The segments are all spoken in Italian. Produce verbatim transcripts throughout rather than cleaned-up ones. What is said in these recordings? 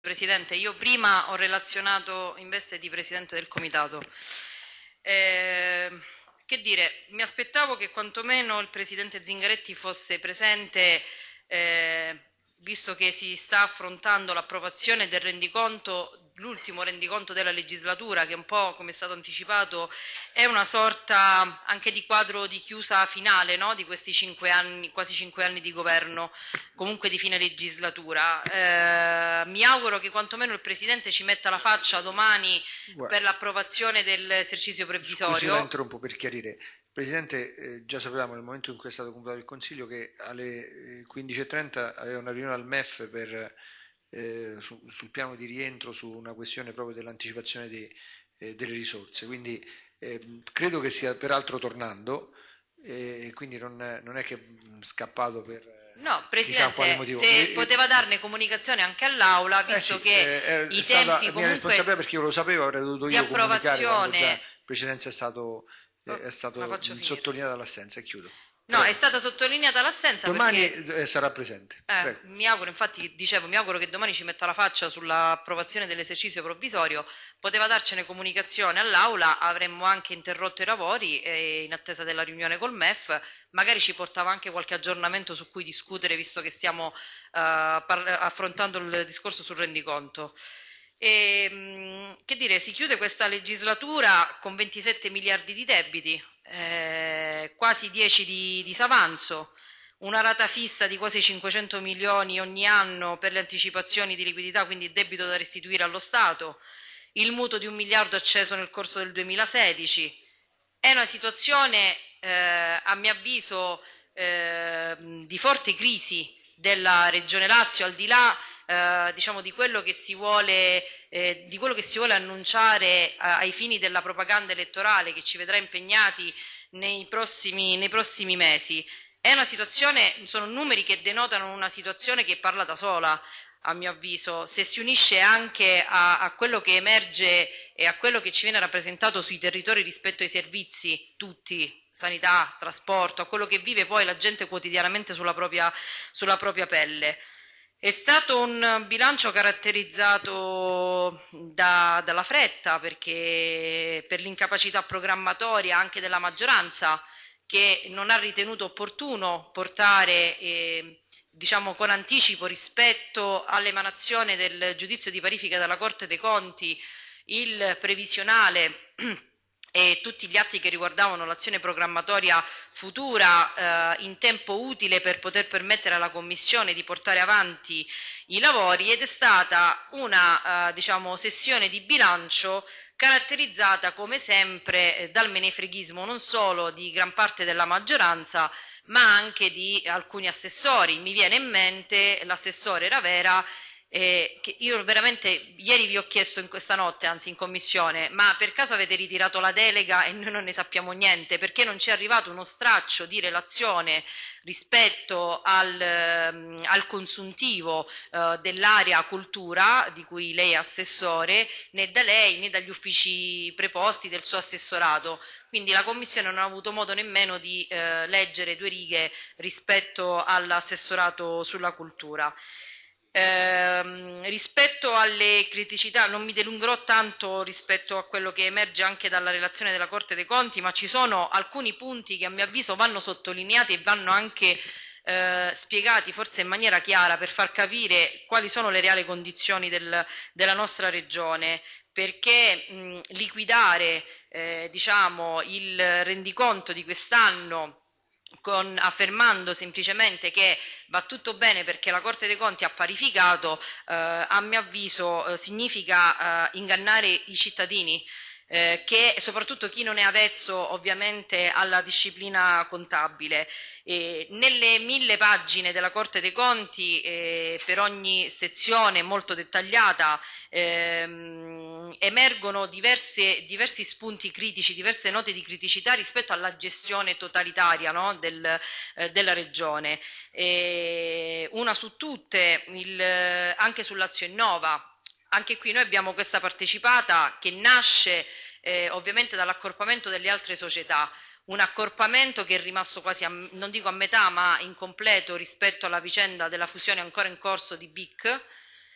Presidente, io prima ho relazionato in veste di Presidente del Comitato. Eh, che dire, mi aspettavo che quantomeno il Presidente Zingaretti fosse presente, eh, visto che si sta affrontando l'approvazione del rendiconto, l'ultimo rendiconto della legislatura, che un po', come è stato anticipato, è una sorta anche di quadro di chiusa finale, no? Di questi cinque anni, quasi cinque anni di governo, comunque di fine legislatura. Eh, mi auguro che quantomeno il Presidente ci metta la faccia domani Guarda, per l'approvazione dell'esercizio scusi, la provvisorio. interrompo per chiarire. Il Presidente, eh, già sapevamo nel momento in cui è stato convocato il Consiglio che alle eh, quindici e trenta aveva una riunione al M E F per, eh, su- sul piano di rientro su una questione proprio dell'anticipazione dei- eh, delle risorse. Quindi ehm, credo che stia peraltro tornando, e quindi non, non è che è scappato per eh, No, chissà quale Presidente, motivo. se E- poteva e- darne comunicazione anche all'Aula, eh visto sì, che eh, è i stata tempi mia responsabilità comunque perché io lo sapevo, avrei dovuto di io comunicare quando già in approvazione. precedenza è stato, eh, Oh, è la stato faccio mh, finire. sottolineata l'assenza e chiudo. No, è Prego. stata sottolineata l'assenza Domani perché eh, sarà presente. Eh, Prego. mi auguro, infatti dicevo, mi auguro che domani ci metta la faccia sull'approvazione dell'esercizio provvisorio. Poteva darcene comunicazione all'Aula, avremmo anche interrotto i lavori eh, in attesa della riunione col M E F, magari ci portava anche qualche aggiornamento su cui discutere, visto che stiamo eh, par- affrontando il discorso sul rendiconto. E, mh, che dire, si chiude questa legislatura con ventisette miliardi di debiti, eh, quasi dieci di disavanzo, una rata fissa di quasi cinquecento milioni ogni anno per le anticipazioni di liquidità, quindi il debito da restituire allo Stato, il mutuo di un miliardo acceso nel corso del duemilasedici. È una situazione, eh, a mio avviso, eh, di forte crisi della Regione Lazio, al di là eh, diciamo, di quello che si vuole, eh, di quello che si vuole annunciare eh, ai fini della propaganda elettorale che ci vedrà impegnati nei prossimi, nei prossimi mesi. È una situazione, sono numeri che denotano una situazione che parla da sola, a mio avviso, se si unisce anche a, a quello che emerge e a quello che ci viene rappresentato sui territori rispetto ai servizi, tutti, sanità, trasporto, a quello che vive poi la gente quotidianamente sulla propria, sulla propria pelle. È stato un bilancio caratterizzato da, dalla fretta, perché per l'incapacità programmatoria anche della maggioranza, che non ha ritenuto opportuno portare eh, diciamo con anticipo rispetto all'emanazione del giudizio di parifica dalla Corte dei Conti il previsionale e tutti gli atti che riguardavano l'azione programmatoria futura eh, in tempo utile per poter permettere alla Commissione di portare avanti i lavori, ed è stata una eh, diciamo, sessione di bilancio caratterizzata come sempre eh, dal menefreghismo non solo di gran parte della maggioranza, ma anche di alcuni assessori. Mi viene in mente l'assessore Ravera, eh, che io veramente ieri vi ho chiesto in questa notte, anzi in commissione, ma per caso avete ritirato la delega e noi non ne sappiamo niente? Perché non ci è arrivato uno straccio di relazione rispetto al, ehm, al consuntivo eh, dell'area cultura, di cui lei è assessore, né da lei né dagli uffici preposti del suo assessorato. Quindi la Commissione non ha avuto modo nemmeno di eh, leggere due righe rispetto all'assessorato sulla cultura. Ehm, rispetto alle criticità, non mi dilungherò tanto rispetto a quello che emerge anche dalla relazione della Corte dei Conti, ma ci sono alcuni punti che a mio avviso vanno sottolineati e vanno anche eh, spiegati forse in maniera chiara per far capire quali sono le reali condizioni del, della nostra regione, perché mh, liquidare eh, diciamo, il rendiconto di quest'anno con, affermando semplicemente che va tutto bene perché la Corte dei Conti ha parificato, eh, a mio avviso eh, significa eh, ingannare i cittadini, eh, che soprattutto chi non è avvezzo ovviamente alla disciplina contabile. E nelle mille pagine della Corte dei Conti, eh, per ogni sezione molto dettagliata, ehm, emergono diverse, diversi spunti critici, diverse note di criticità rispetto alla gestione totalitaria, no, del, eh, della regione. E una su tutte, il, anche sull'Azio Innova. Anche qui noi abbiamo questa partecipata che nasce eh, ovviamente dall'accorpamento delle altre società, un accorpamento che è rimasto quasi, a, non dico a metà, ma incompleto rispetto alla vicenda della fusione ancora in corso di B I C,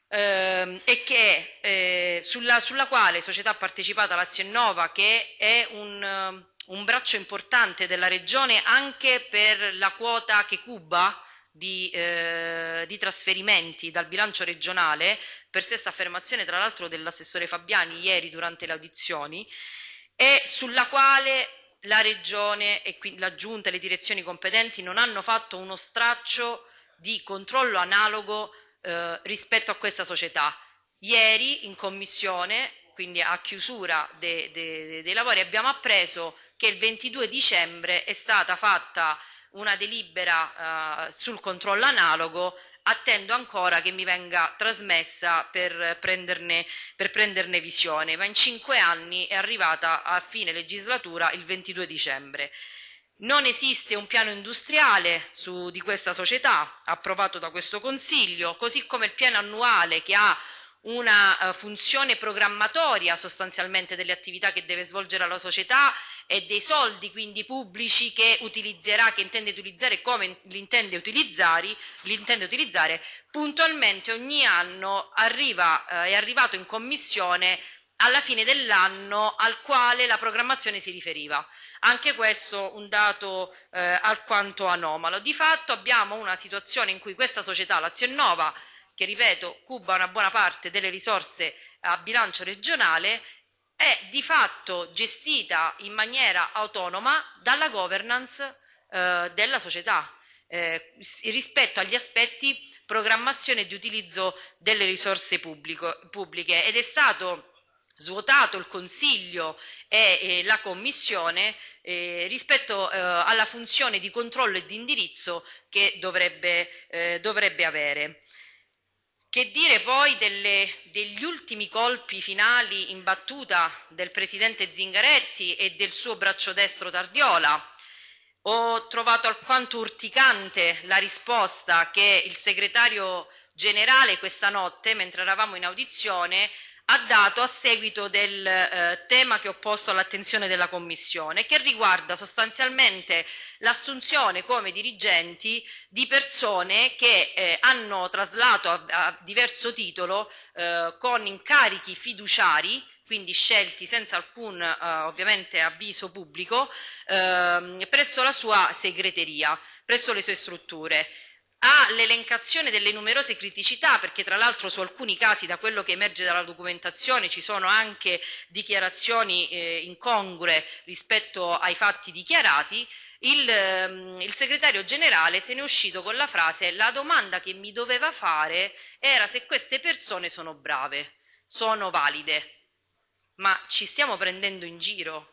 ehm, e che, eh, sulla, sulla quale società partecipata Lazio Innova, che è un, eh, un braccio importante della regione anche per la quota che cuba di, eh, di trasferimenti dal bilancio regionale, per stessa affermazione tra l'altro dell'assessore Fabiani ieri durante le audizioni, e sulla quale la regione e quindi la giunta e le direzioni competenti non hanno fatto uno straccio di controllo analogo eh, rispetto a questa società. Ieri in commissione, quindi a chiusura de, de, dei lavori, abbiamo appreso che il ventidue dicembre è stata fatta una delibera eh, sul controllo analogo. Attendo ancora che mi venga trasmessa per prenderne, per prenderne visione, ma in cinque anni è arrivata a fine legislatura il ventidue dicembre. Non esiste un piano industriale su, di questa società approvato da questo Consiglio, così come il piano annuale che ha una uh, funzione programmatoria sostanzialmente delle attività che deve svolgere la società e dei soldi quindi pubblici che utilizzerà, che intende utilizzare e come li intende utilizzare, li intende utilizzare puntualmente ogni anno arriva, uh, è arrivato in commissione alla fine dell'anno al quale la programmazione si riferiva. Anche questo un dato eh, alquanto anomalo. Di fatto abbiamo una situazione in cui questa società, Lazio Innova, che ripeto cuba una buona parte delle risorse a bilancio regionale, è di fatto gestita in maniera autonoma dalla governance eh, della società eh, rispetto agli aspetti programmazione e di utilizzo delle risorse pubblico, pubbliche, ed è stato svuotato il Consiglio e, e la Commissione eh, rispetto eh, alla funzione di controllo e di indirizzo che dovrebbe, eh, dovrebbe avere. Che dire poi delle, degli ultimi colpi finali in battuta del presidente Zingaretti e del suo braccio destro Tardiola? Ho trovato alquanto urticante la risposta che il segretario generale questa notte, mentre eravamo in audizione, ha dato a seguito del eh, tema che ho posto all'attenzione della Commissione, che riguarda sostanzialmente l'assunzione come dirigenti di persone che eh, hanno traslato a, a diverso titolo eh, con incarichi fiduciari, quindi scelti senza alcun eh, ovviamente avviso pubblico, eh, presso la sua segreteria, presso le sue strutture. Ha l'elencazione delle numerose criticità, perché tra l'altro su alcuni casi, da quello che emerge dalla documentazione, ci sono anche dichiarazioni eh, incongrue rispetto ai fatti dichiarati. Il, ehm, il segretario generale se ne è uscito con la frase: la domanda che mi doveva fare era se queste persone sono brave, sono valide. Ma ci stiamo prendendo in giro?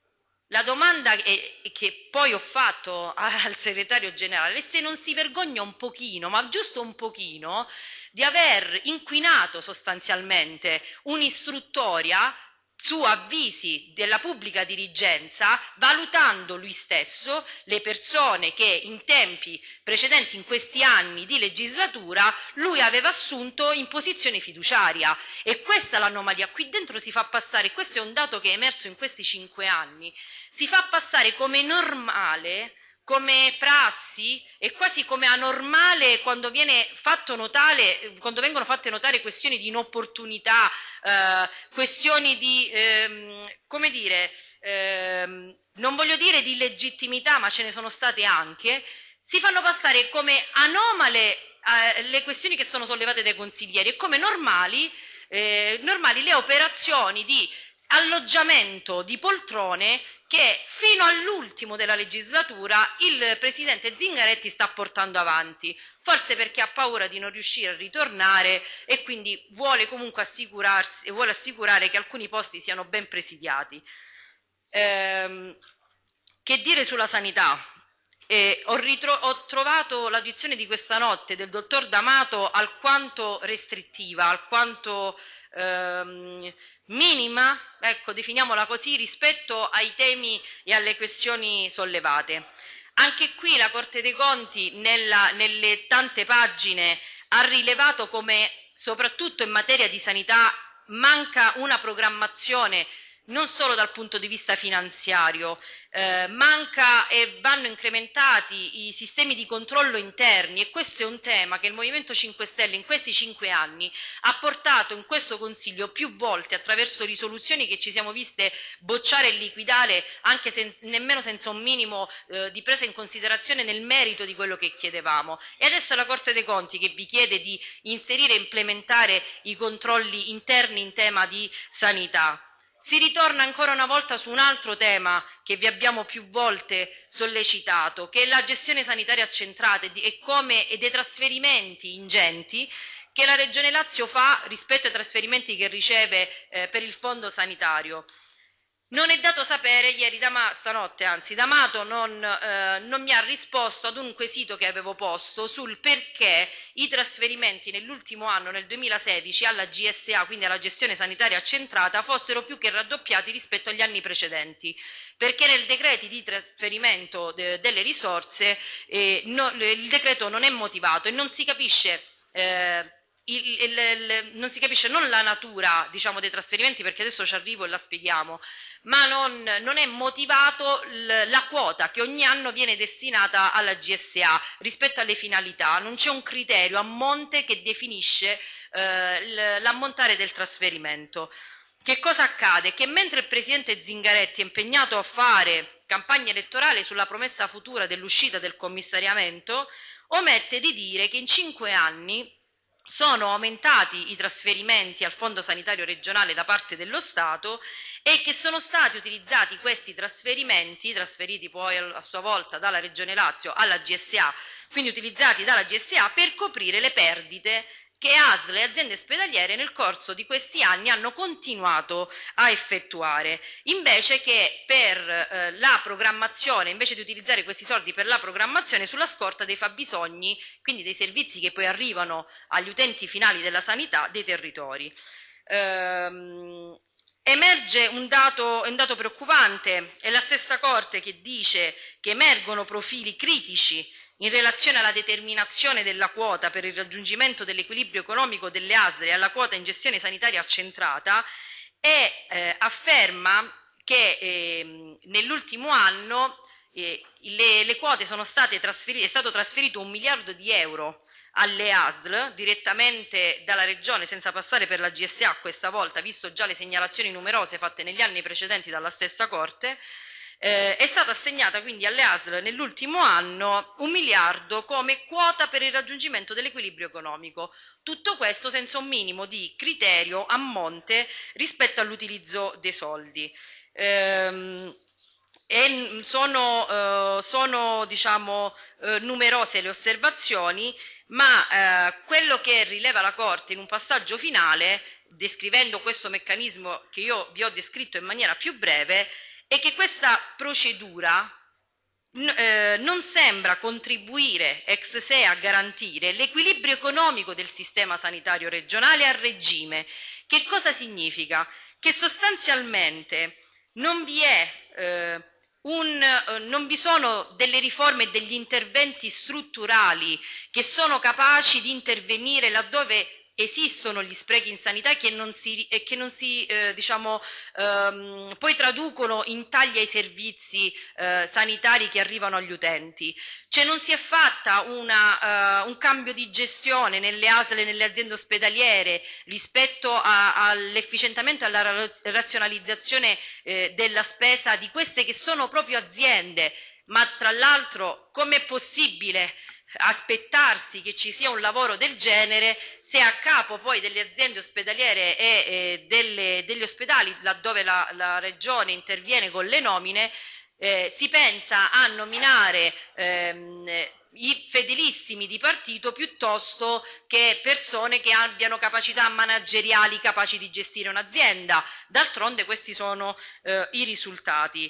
La domanda che, che poi ho fatto al segretario generale è se non si vergogna un pochino, ma giusto un pochino, di aver inquinato sostanzialmente un'istruttoria su avvisi della pubblica dirigenza, valutando lui stesso le persone che in tempi precedenti, in questi anni di legislatura, lui aveva assunto in posizione fiduciaria. E questa è l'anomalia. Qui dentro si fa passare, questo è un dato che è emerso in questi cinque anni, si fa passare come normale, come prassi e quasi come anormale quando viene fatto notare, quando vengono fatte notare questioni di inopportunità, eh, questioni di, ehm, come dire, ehm, non voglio dire di illegittimità, ma ce ne sono state anche, si fanno passare come anomale eh, le questioni che sono sollevate dai consiglieri e come normali, eh, normali le operazioni di alloggiamento di poltrone che fino all'ultimo della legislatura il presidente Zingaretti sta portando avanti, forse perché ha paura di non riuscire a ritornare e quindi vuole comunque assicurarsi, vuole assicurare che alcuni posti siano ben presidiati. Ehm, che dire sulla sanità? Eh, ho, ritro- ho trovato l'audizione di questa notte del dottor D'Amato alquanto restrittiva, alquanto ehm, minima, ecco, definiamola così, rispetto ai temi e alle questioni sollevate. Anche qui la Corte dei Conti, nella, nelle tante pagine, ha rilevato come, soprattutto in materia di sanità, manca una programmazione non solo dal punto di vista finanziario, eh, manca e vanno incrementati i sistemi di controllo interni, e questo è un tema che il Movimento cinque Stelle in questi cinque anni ha portato in questo Consiglio più volte attraverso risoluzioni che ci siamo viste bocciare e liquidare, anche sen- nemmeno senza un minimo eh, di presa in considerazione nel merito di quello che chiedevamo. E adesso è la Corte dei Conti che vi chiede di inserire e implementare i controlli interni in tema di sanità. Si ritorna ancora una volta su un altro tema che vi abbiamo più volte sollecitato, che è la gestione sanitaria accentrata e, di, e, come, e dei trasferimenti ingenti che la Regione Lazio fa rispetto ai trasferimenti che riceve eh, per il fondo sanitario. Non è dato sapere, ieri D'Amato, stanotte anzi, D'Amato non, eh, non mi ha risposto ad un quesito che avevo posto sul perché i trasferimenti nell'ultimo anno, nel duemilasedici, alla G S A, quindi alla gestione sanitaria accentrata, fossero più che raddoppiati rispetto agli anni precedenti, perché nel decreto di trasferimento de, delle risorse eh, no, il decreto non è motivato e non si capisce... Eh, Il, il, il, non si capisce non la natura, diciamo, dei trasferimenti, perché adesso ci arrivo e la spieghiamo, ma non, non è motivato l, la quota che ogni anno viene destinata alla G S A rispetto alle finalità. Non c'è un criterio a monte che definisce eh, l'ammontare del trasferimento. Che cosa accade? Che mentre il presidente Zingaretti è impegnato a fare campagna elettorale sulla promessa futura dell'uscita del commissariamento, omette di dire che in cinque anni sono aumentati i trasferimenti al Fondo Sanitario Regionale da parte dello Stato e che sono stati utilizzati questi trasferimenti, trasferiti poi a sua volta dalla Regione Lazio alla G S A, quindi utilizzati dalla G S A per coprire le perdite che A S L e aziende ospedaliere nel corso di questi anni hanno continuato a effettuare, invece che per eh, la programmazione, invece di utilizzare questi soldi per la programmazione sulla scorta dei fabbisogni, quindi dei servizi che poi arrivano agli utenti finali della sanità dei territori. Ehm, Emerge un dato, un dato preoccupante, è la stessa Corte che dice che emergono profili critici in relazione alla determinazione della quota per il raggiungimento dell'equilibrio economico delle A S L e alla quota in gestione sanitaria accentrata e eh, afferma che eh, nell'ultimo anno eh, le, le quote sono state trasferite, è stato trasferito un miliardo di euro alle A S L direttamente dalla Regione senza passare per la G S A questa volta, visto già le segnalazioni numerose fatte negli anni precedenti dalla stessa Corte. Eh, è stata assegnata quindi alle A S L nell'ultimo anno un miliardo come quota per il raggiungimento dell'equilibrio economico. Tutto questo senza un minimo di criterio a monte rispetto all'utilizzo dei soldi. Ehm, e sono, eh, sono diciamo, eh, numerose le osservazioni, ma eh, quello che rileva la Corte in un passaggio finale, descrivendo questo meccanismo che io vi ho descritto in maniera più breve, è che questa procedura eh, non sembra contribuire ex se a garantire l'equilibrio economico del sistema sanitario regionale a regime. Che cosa significa? Che sostanzialmente non vi è eh, un, eh, non vi sono delle riforme e degli interventi strutturali che sono capaci di intervenire laddove esistono gli sprechi in sanità che non si, e che non si eh, diciamo, ehm, poi traducono in tagli ai servizi eh, sanitari che arrivano agli utenti. Cioè non si è fatta una, uh, un cambio di gestione nelle A S L e nelle aziende ospedaliere rispetto a, all'efficientamento e alla razionalizzazione eh, della spesa di queste che sono proprio aziende. Ma tra l'altro com'è possibile aspettarsi che ci sia un lavoro del genere se a capo poi delle aziende ospedaliere e eh, delle, degli ospedali, laddove la, la regione interviene con le nomine, eh, si pensa a nominare ehm, i fedelissimi di partito piuttosto che persone che abbiano capacità manageriali capaci di gestire un'azienda. D'altronde questi sono eh, i risultati.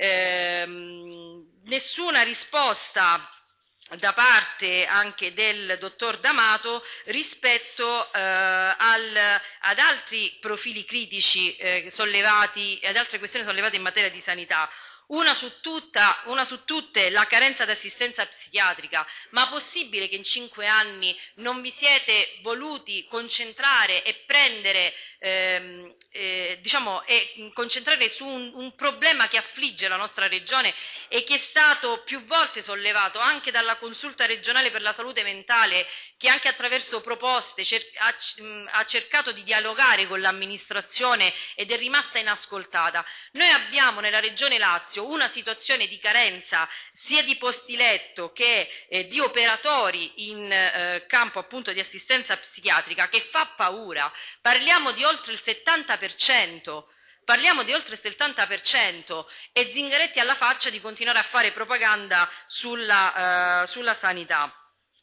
Ehm, nessuna risposta da parte anche del dottor D'Amato rispetto eh, al, ad altri profili critici eh, sollevati, ad altre questioni sollevate in materia di sanità. Una su, tutta, una su tutte la carenza di assistenza psichiatrica. Ma possibile che in cinque anni non vi siete voluti concentrare e prendere, ehm, eh, diciamo, e concentrare su un, un problema che affligge la nostra regione e che è stato più volte sollevato anche dalla Consulta regionale per la salute mentale, che anche attraverso proposte cer- ha, ha cercato di dialogare con l'amministrazione ed è rimasta inascoltata. Noi abbiamo nella regione Lazio una situazione di carenza sia di posti letto che eh, di operatori in eh, campo appunto di assistenza psichiatrica che fa paura. Parliamo di oltre il settanta per cento. Parliamo di oltre il settanta per cento e Zingaretti ha la faccia di continuare a fare propaganda sulla, uh, sulla sanità.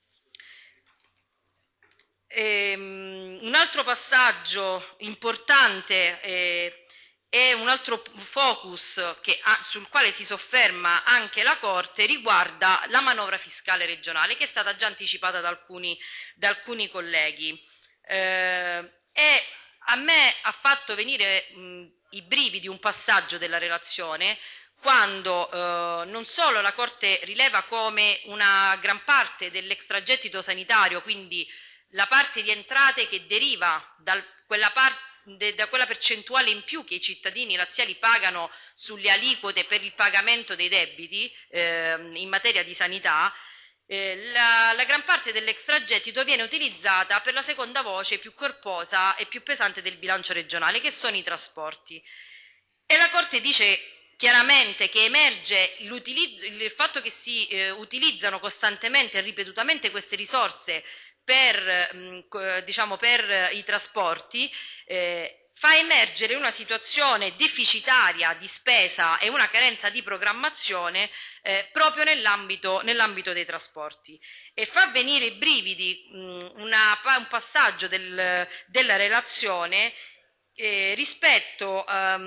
Ehm, un altro passaggio importante eh, è un altro focus che ha, sul quale si sofferma anche la Corte, riguarda la manovra fiscale regionale, che è stata già anticipata da alcuni, da alcuni colleghi. Eh, e a me ha fatto venire mh, i brividi un passaggio della relazione, quando eh, non solo la Corte rileva come una gran parte dell'extragettito sanitario, quindi la parte di entrate che deriva da quella, parte, de, da quella percentuale in più che i cittadini laziali pagano sulle aliquote per il pagamento dei debiti eh, in materia di sanità, eh, la, la gran parte dell'extragettito viene utilizzata per la seconda voce più corposa e più pesante del bilancio regionale, che sono i trasporti. E la Corte dice chiaramente che emerge l'utilizzo, il fatto che si eh, utilizzano costantemente e ripetutamente queste risorse per, mh, diciamo, per i trasporti, eh, fa emergere una situazione deficitaria di spesa e una carenza di programmazione eh, proprio nell'ambito, nell'ambito dei trasporti, e fa venire i brividi mh, una, un passaggio del, della relazione eh, rispetto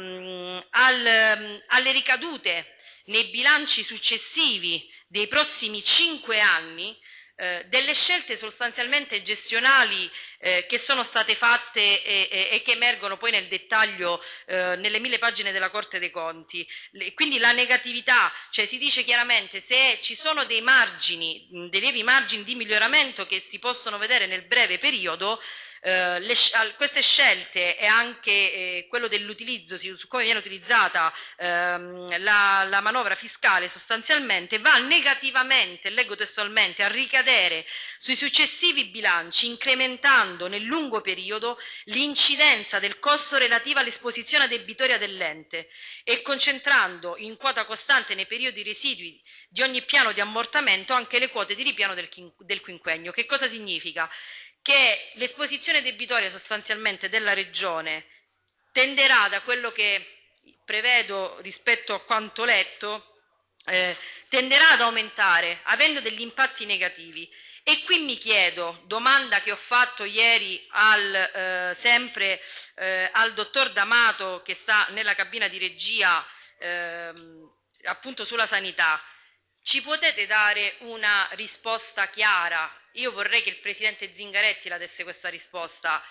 um, al, alle ricadute nei bilanci successivi dei prossimi cinque anni eh, delle scelte sostanzialmente gestionali eh, che sono state fatte e, e, e che emergono poi nel dettaglio eh, nelle mille pagine della Corte dei Conti. Le, quindi la negatività, cioè si dice chiaramente se ci sono dei margini, dei lievi margini di miglioramento che si possono vedere nel breve periodo, Uh, le, queste scelte e anche eh, quello dell'utilizzo, su come viene utilizzata ehm, la, la manovra fiscale, sostanzialmente va negativamente, leggo testualmente, a ricadere sui successivi bilanci, incrementando nel lungo periodo l'incidenza del costo relativa all'esposizione debitoria dell'ente e concentrando in quota costante nei periodi residui di ogni piano di ammortamento anche le quote di ripiano del, del quinquennio. Che cosa significa? Che l'esposizione debitoria sostanzialmente della regione tenderà, da quello che prevedo rispetto a quanto letto, eh, tenderà ad aumentare, avendo degli impatti negativi. E qui mi chiedo, domanda che ho fatto ieri al, eh, sempre eh, al dottor D'Amato, che sta nella cabina di regia eh, appunto sulla sanità: ci potete dare una risposta chiara? Io vorrei che il presidente Zingaretti la desse questa risposta,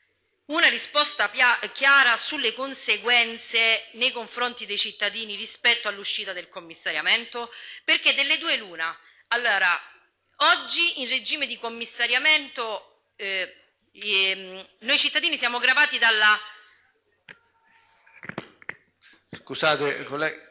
una risposta chiara sulle conseguenze nei confronti dei cittadini rispetto all'uscita del commissariamento, perché delle due l'una. Allora, oggi in regime di commissariamento eh, eh, noi cittadini siamo gravati dalla... Scusate, collega.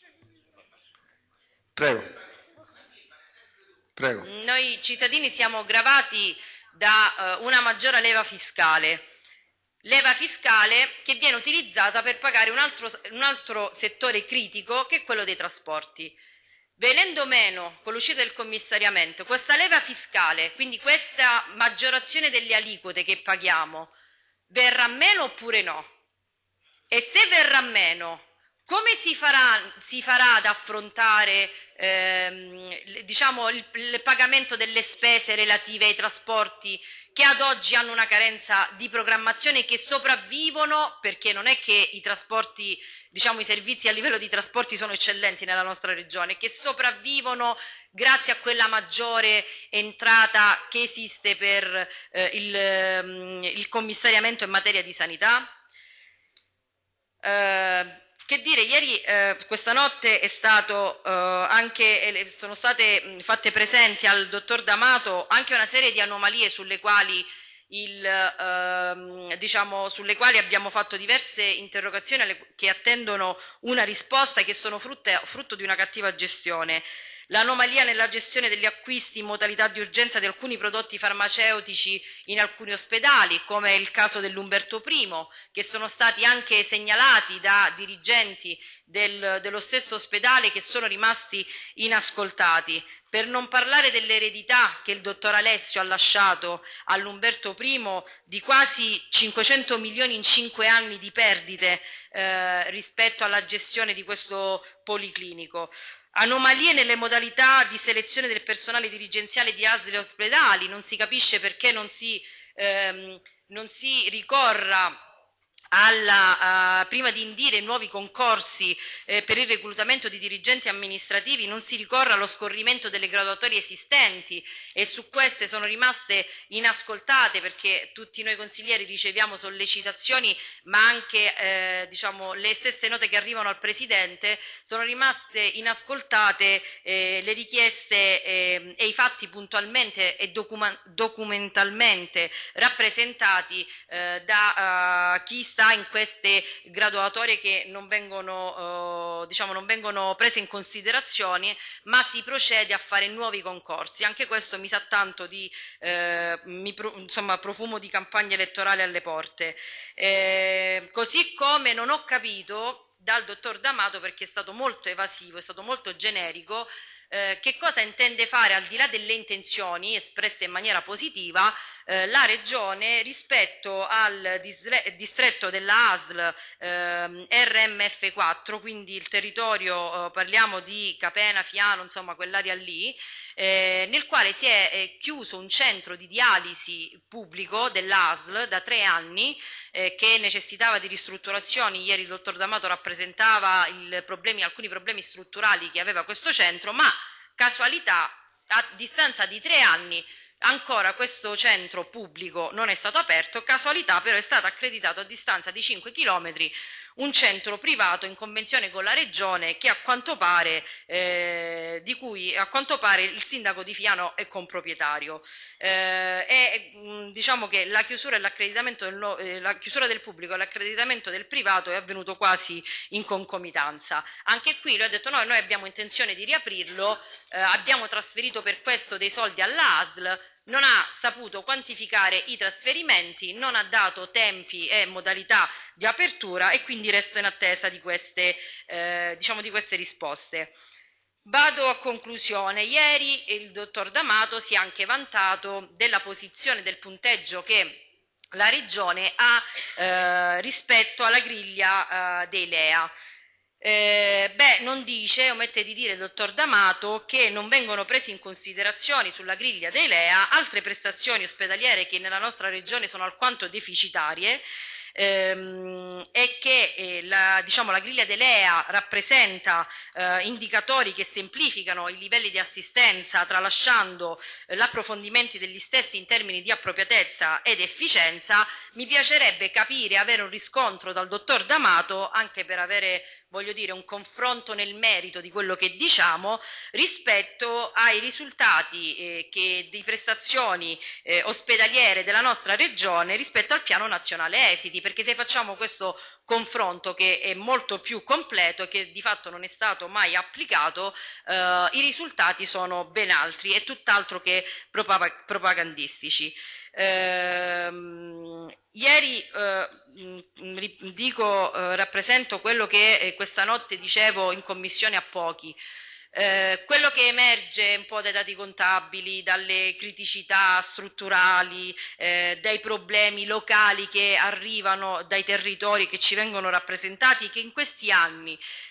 Prego. Prego. Noi cittadini siamo gravati da uh, una maggiore leva fiscale, leva fiscale che viene utilizzata per pagare un altro, un altro settore critico, che è quello dei trasporti. Venendo meno con l'uscita del commissariamento questa leva fiscale, quindi questa maggiorazione delle aliquote che paghiamo, verrà meno oppure no? E se verrà meno, come si farà, si farà ad affrontare ehm, diciamo, il, il pagamento delle spese relative ai trasporti che ad oggi hanno una carenza di programmazione, che sopravvivono, perché non è che i trasporti, diciamo, i servizi a livello di trasporti sono eccellenti nella nostra regione, che sopravvivono grazie a quella maggiore entrata che esiste per eh, il, il commissariamento in materia di sanità? Uh, che dire, ieri, eh, questa notte è stato eh, anche, sono state mh, fatte presenti al dottor D'Amato anche una serie di anomalie sulle quali il, ehm, diciamo, sulle quali abbiamo fatto diverse interrogazioni alle- che attendono una risposta e che sono frutte- frutto di una cattiva gestione. L'anomalia nella gestione degli acquisti in modalità di urgenza di alcuni prodotti farmaceutici in alcuni ospedali, come il caso dell'Umberto I, che sono stati anche segnalati da dirigenti del- dello stesso ospedale che sono rimasti inascoltati. Per non parlare dell'eredità che il dottor Alessio ha lasciato all'Umberto I di quasi cinquecento milioni in cinque anni di perdite eh, rispetto alla gestione di questo policlinico. Anomalie nelle modalità di selezione del personale dirigenziale di A S L e ospedali, non si capisce perché non si, ehm, non si ricorra alla, uh, prima di indire nuovi concorsi eh, per il reclutamento di dirigenti amministrativi, non si ricorre allo scorrimento delle graduatorie esistenti, e su queste sono rimaste inascoltate, perché tutti noi consiglieri riceviamo sollecitazioni, ma anche eh, diciamo, le stesse note che arrivano al Presidente, sono rimaste inascoltate eh, le richieste eh, e i fatti puntualmente e documa- documentalmente rappresentati eh, da uh, chi sta in queste graduatorie, che non vengono, eh, diciamo, non vengono prese in considerazione, ma si procede a fare nuovi concorsi. Anche questo mi sa tanto di eh, mi pro, insomma, profumo di campagna elettorale alle porte. Eh, così come non ho capito dal dottor D'Amato, perché è stato molto evasivo, è stato molto generico, eh, che cosa intende fare, al di là delle intenzioni espresse in maniera positiva, eh, la Regione rispetto al disre- distretto della A S L eh, R M F quattro, quindi il territorio, eh, parliamo di Capena, Fiano, insomma quell'area lì, eh, nel quale si è eh, chiuso un centro di dialisi pubblico dell'A S L da tre anni, eh, che necessitava di ristrutturazioni. Ieri il dottor D'Amato rappresentava il problemi, alcuni problemi strutturali che aveva questo centro, ma casualità, a distanza di tre anni ancora questo centro pubblico non è stato aperto. Casualità, però, è stato accreditato a distanza di cinque chilometri un centro privato in convenzione con la regione, che a quanto pare, eh, di cui a quanto pare il sindaco di Fiano è comproprietario. Eh, e mh, diciamo che la chiusura e l'accreditamento del, no, eh, la chiusura del pubblico e l'accreditamento del privato è avvenuto quasi in concomitanza. Anche qui lui ha detto: no, noi abbiamo intenzione di riaprirlo, eh, abbiamo trasferito per questo dei soldi all'A S L. Non ha saputo quantificare i trasferimenti, non ha dato tempi e modalità di apertura, e quindi resto in attesa di queste, eh, diciamo, di queste risposte. Vado a conclusione. Ieri il dottor D'Amato si è anche vantato della posizione, del punteggio che la Regione ha eh, rispetto alla griglia eh, dei L E A. Eh, beh, non dice, omette di dire il dottor D'Amato, che non vengono presi in considerazione sulla griglia dei L E A altre prestazioni ospedaliere che nella nostra regione sono alquanto deficitarie, ehm, e che eh, la, diciamo, la griglia dell'E A rappresenta eh, indicatori che semplificano i livelli di assistenza, tralasciando eh, l'approfondimento degli stessi in termini di appropriatezza ed efficienza. Mi piacerebbe capire, avere un riscontro dal dottor D'Amato, anche per avere, voglio dire, un confronto nel merito di quello che diciamo, rispetto ai risultati eh, che, di prestazioni eh, ospedaliere della nostra regione rispetto al piano nazionale esiti, perché se facciamo questo confronto, che è molto più completo e che di fatto non è stato mai applicato, eh, i risultati sono ben altri e tutt'altro che propagandistici. Eh, ieri eh, dico, eh, rappresento quello che eh, questa notte dicevo in commissione a pochi. Eh, quello che emerge un po' dai dati contabili, dalle criticità strutturali, eh, dai problemi locali che arrivano dai territori che ci vengono rappresentati, che in questi anni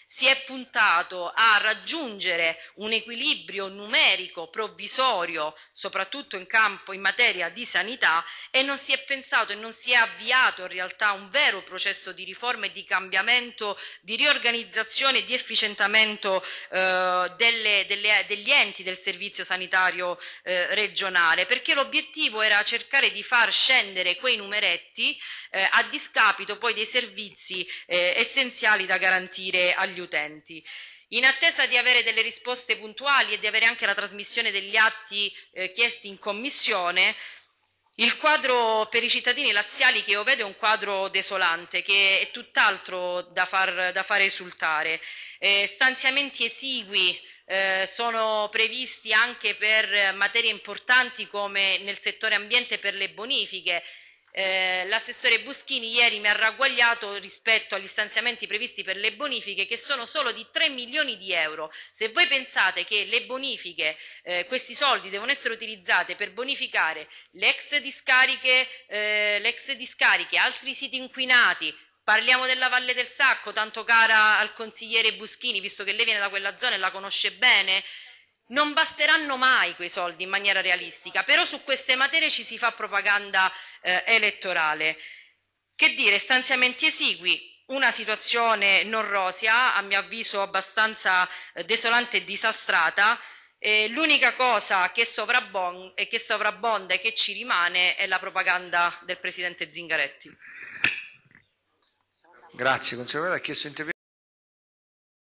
si è puntato a raggiungere un equilibrio numerico provvisorio, soprattutto in campo in materia di sanità, e non si è pensato e non si è avviato in realtà un vero processo di riforma e di cambiamento, di riorganizzazione e di efficientamento eh, delle, delle, degli enti del servizio sanitario eh, regionale, perché l'obiettivo era cercare di far scendere quei numeretti eh, a discapito poi dei servizi eh, essenziali da garantire agli utenti. In attesa di avere delle risposte puntuali e di avere anche la trasmissione degli atti eh, chiesti in commissione, il quadro per i cittadini laziali che io vedo è un quadro desolante, che è tutt'altro da far, da far esultare. Eh, stanziamenti esigui eh, sono previsti anche per materie importanti come nel settore ambiente per le bonifiche. Eh, l'assessore Buschini ieri mi ha ragguagliato rispetto agli stanziamenti previsti per le bonifiche, che sono solo di tre milioni di euro. Se voi pensate che le bonifiche, eh, questi soldi devono essere utilizzati per bonificare le ex discariche, eh, le ex discariche, altri siti inquinati, parliamo della Valle del Sacco, tanto cara al consigliere Buschini, visto che lei viene da quella zona e la conosce bene, non basteranno mai quei soldi in maniera realistica, però su queste materie ci si fa propaganda eh, elettorale. Che dire, stanziamenti esigui, una situazione non rosea, a mio avviso abbastanza eh, desolante e disastrata. Eh, l'unica cosa che sovrabbon- e che sovrabbonda e che ci rimane è la propaganda del presidente Zingaretti. Grazie, consigliere, ha chiesto intervento.